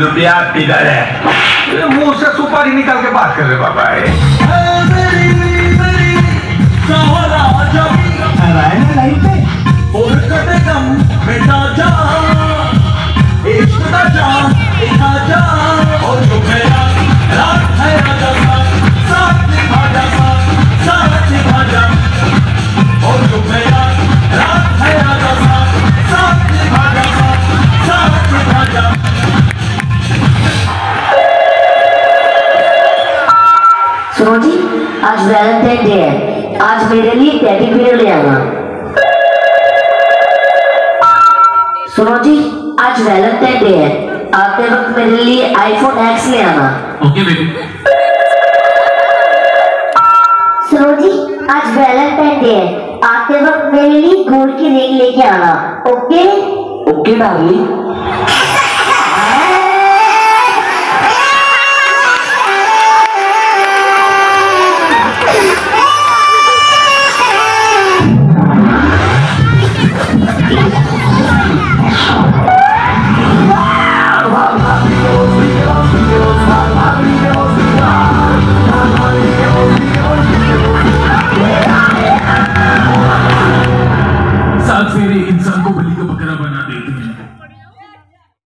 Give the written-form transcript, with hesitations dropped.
लुटिया पिघल है। मुंह से सुपारी निकाल के बात कर रहे बाबा सुनो जी, आज वैलेंटाइन डे है, आज मेरे लिए टेडी बियर ले आना। सुनो जी, आज वैलेंटाइन डे है, आते वक्त मेरे लिए आईफोन X ले आना। Okay baby. सुनो जी, आज वैलेंटाइन डे है, आते वक्त मेरे लिए गोल्ड की रिंग लेके आना। Okay okay darling. इंसान को बलि